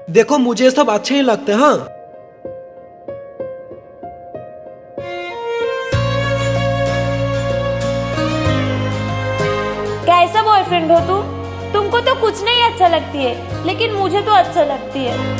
देखो मुझे ये सब अच्छे ही लगते हैं। हाँ कैसा बॉयफ्रेंड हो तुमको तो कुछ नहीं अच्छा लगती है, लेकिन मुझे तो अच्छा लगती है।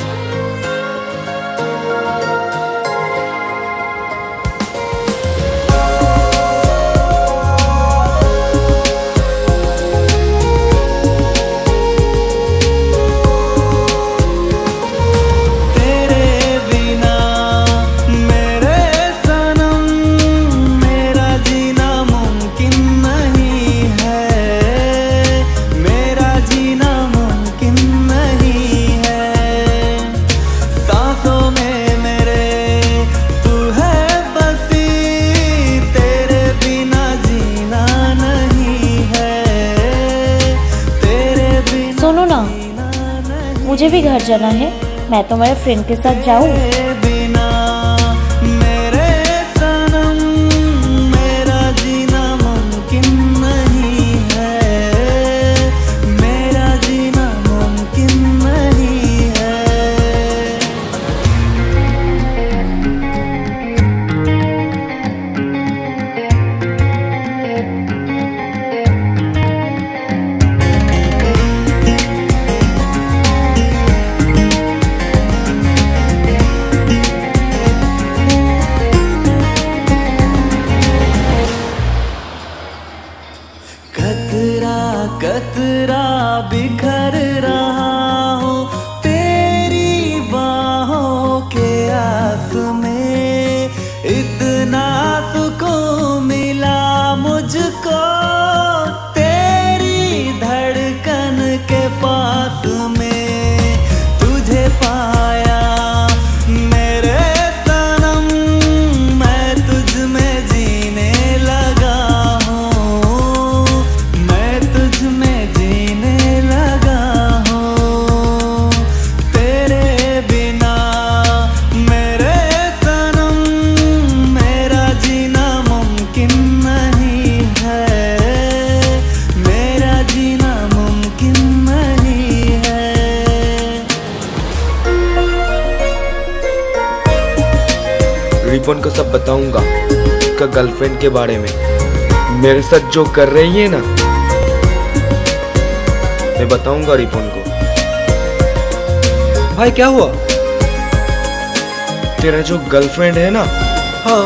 मुझे भी घर जाना है, मैं तो मेरे फ्रेंड के साथ जाऊँ। कतरा बिखर रहा हूँ तेरी बाहों के आस में, इतना सुकून मिला मुझको तेरी धड़कन के पास में। तुझे पाया मेरे सनम, मैं तुझ में जीने लगा हूँ, मैं तुझ में जीने लगा हूँ। तेरे बिना मेरे सनम मेरा जीना मुमकिन नहीं है, मेरा जीना मुमकिन नहीं है। रिपन को सब बताऊंगा उसका गर्लफ्रेंड के बारे में, मेरे साथ जो कर रही है ना, मैं बताऊंगा रिपन को। भाई क्या हुआ? तेरा जो गर्लफ्रेंड है ना? हाँ।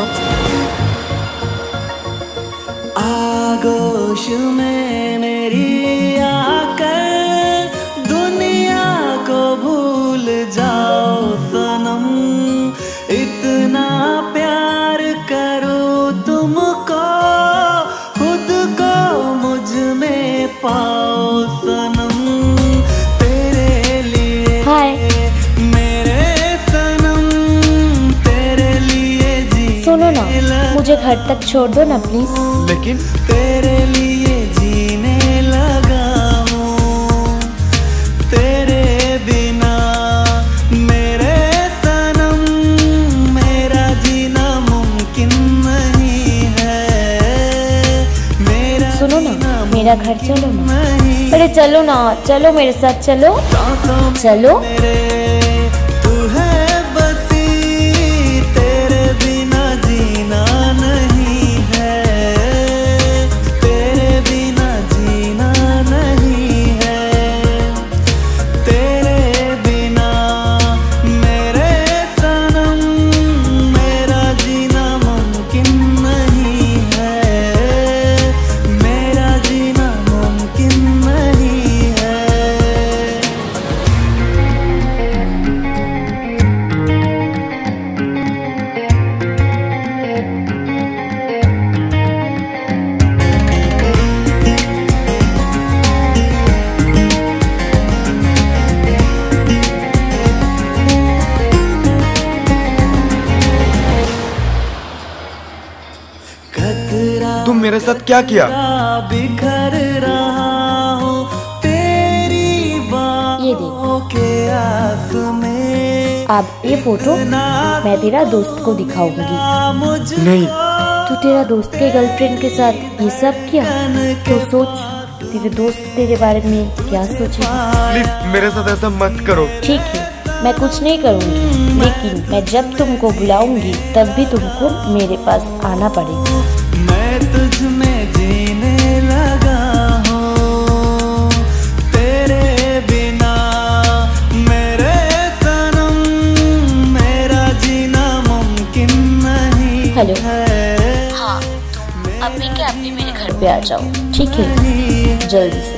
आगोश में मेरी आकर दुनिया को भूल जाओ सनम, इतना प्यार करो तुमको, खुद को मुझ में पाओ सनम। तेरे लिए मेरे सनम, तेरे लिए जी। सुनो ना, मुझे घर तक छोड़ दो ना प्लीज। लेकिन तेरे लिए जीने लगा हूँ, तेरे बिना मेरे सनम मेरा जीना मुमकिन नहीं है, मेरा। सुनो ना, मेरा घर चलो ना। अरे चलो ना, चलो मेरे साथ चलो, चलो। तू है बसी, तेरे बिना जीना नहीं है, तेरे बिना जीना नहीं है, तेरे बिना मेरे सनम मेरा जीना मुमकिन नहीं है, मेरा जीना मुमकिन नहीं है। तुम मेरे साथ क्या किया? बिखर रहा हूँ तेरी बाहों के आस में। अब ये फोटो मैं तेरा दोस्त को दिखाऊंगी। नहीं। तू तेरा दोस्त के गर्लफ्रेंड के साथ ये सब किया, तो सोच तेरे दोस्त तेरे बारे में क्या सोचेगा। प्लीज मेरे साथ ऐसा मत करो। ठीक है, मैं कुछ नहीं करूँगी, लेकिन मैं जब तुमको बुलाऊंगी तब भी तुमको मेरे पास आना पड़ेगा। मैं तुझ में जीने लगा हूँ, तेरे बिना मेरे सनम, मेरा जीना मुमकिन नहीं। हेलो, हाँ अभी क्या अभी मेरे घर पे आ जाओ, ठीक है, जल्दी से।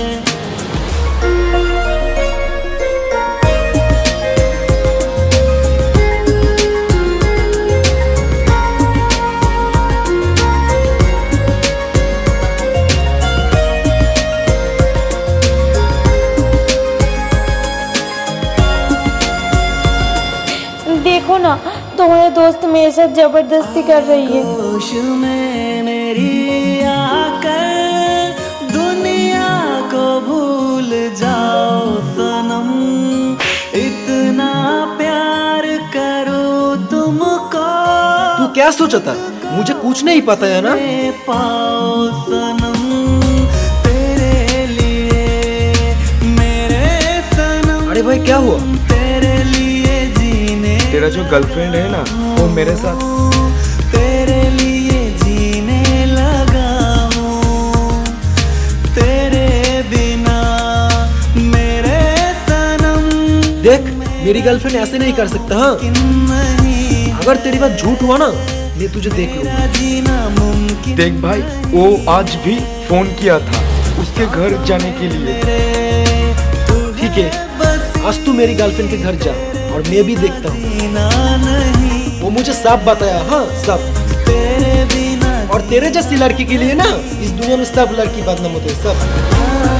देखो ना, तुम्हारे दोस्त मेरे साथ जबरदस्ती कर रही है। होश में मेरी आकर दुनिया को भूल जाओ सनम, इतना प्यार करो तुमको। तू क्या सोचा था? मुझे कुछ नहीं पता है ना। पाओ सनम, तेरे लिए मेरे सनम। अरे भाई क्या हुआ? तेरे लिए जीने, तेरा जो गर्लफ्रेंड है ना वो मेरे साथ, तेरे लिए जीने लगा हूँ, तेरे बिना मेरे सनम। देख, मेरी गर्लफ्रेंड ऐसे नहीं कर सकता। हाँ, अगर तेरी बात झूठ हुआ ना, मैं तुझे देख लूंगा। जीना मुमकिन। देख भाई, वो आज भी फोन किया था उसके घर जाने के लिए। ठीक है, आज तू मेरी गर्लफ्रेंड के घर जा और मैं भी देखता हूँ। वो मुझे सब बताया, हाँ सब। तेरे बिना और तेरे जैसी लड़की के लिए ना इस दुनिया में सब लड़की बदनाम होते हैं, सब।